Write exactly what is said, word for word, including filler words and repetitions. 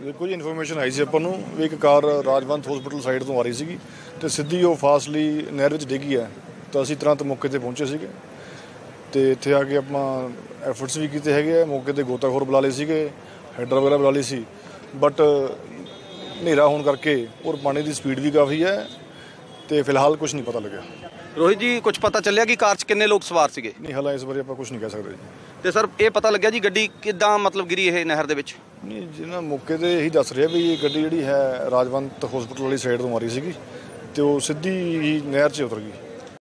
ਦੇਖੋ ਜੀ, ਇਨਫੋਰਮੇਸ਼ਨ ਆਈ ਸੀ ਆਪਾਂ ਨੂੰ ਵੀ ਇੱਕ ਕਾਰ ਰਾਜਵੰਤ ਹਸਪੀਟਲ ਸਾਈਡ ਤੋਂ ਆ ਰਹੀ ਸੀਗੀ ਅਤੇ ਸਿੱਧੀ ਉਹ ਫਾਸਟਲੀ ਨਹਿਰ ਵਿੱਚ ਡਿੱਗੀ ਹੈ। ਤਾਂ ਅਸੀਂ ਤੁਰੰਤ ਮੌਕੇ 'ਤੇ ਪਹੁੰਚੇ ਸੀਗੇ ਅਤੇ ਇੱਥੇ ਆ ਕੇ ਆਪਾਂ ਐਫਰਟਸ ਵੀ ਕੀਤੇ ਹੈਗੇ ਆ। ਮੌਕੇ 'ਤੇ ਗੋਤਾਖੋਰ ਬੁਲਾ ਲਏ ਸੀਗੇ, ਹੈਡਰ ਵਗੈਰਾ ਬੁਲਾ ਲਈ ਸੀ, ਬਟ ਹਨੇਰਾ ਹੋਣ ਕਰਕੇ ਔਰ ਪਾਣੀ ਦੀ ਸਪੀਡ ਵੀ ਕਾਫੀ ਹੈ ਅਤੇ ਫਿਲਹਾਲ ਕੁਛ ਨਹੀਂ ਪਤਾ ਲੱਗਿਆ। ਰੋਹਿਤ ਜੀ, ਕੁਝ ਪਤਾ ਚੱਲਿਆ ਕਿ ਕਾਰ 'ਚ ਕਿੰਨੇ ਲੋਕ ਸਵਾਰ ਸੀਗੇ? ਨਹੀਂ, ਹਾਲਾਂ ਇਸ ਬਾਰੇ ਆਪਾਂ ਕੁਛ ਨਹੀਂ ਕਹਿ ਸਕਦੇ ਜੀ। ਤੇ ਸਰ, ਇਹ ਪਤਾ ਲੱਗਿਆ ਜੀ ਗੱਡੀ ਕਿੱਦਾਂ ਮਤਲਬ ਗਿਰੀ ਇਹ ਨਹਿਰ ਦੇ ਵਿੱਚ? ਨਹੀਂ, ਜਿਹਨਾਂ ਮੌਕੇ 'ਤੇ ਇਹੀ ਦੱਸ ਰਿਹਾ ਵੀ ਇਹ ਗੱਡੀ ਜਿਹੜੀ ਹੈ ਰਾਜਵੰਤ ਹਸਪੀਟਲ ਵਾਲੀ ਸਾਈਡ ਤੋਂ ਆ ਰਹੀ ਸੀਗੀ ਅਤੇ ਉਹ ਸਿੱਧੀ ਹੀ ਨਹਿਰ 'ਚ ਉਤਰ ਗਈ।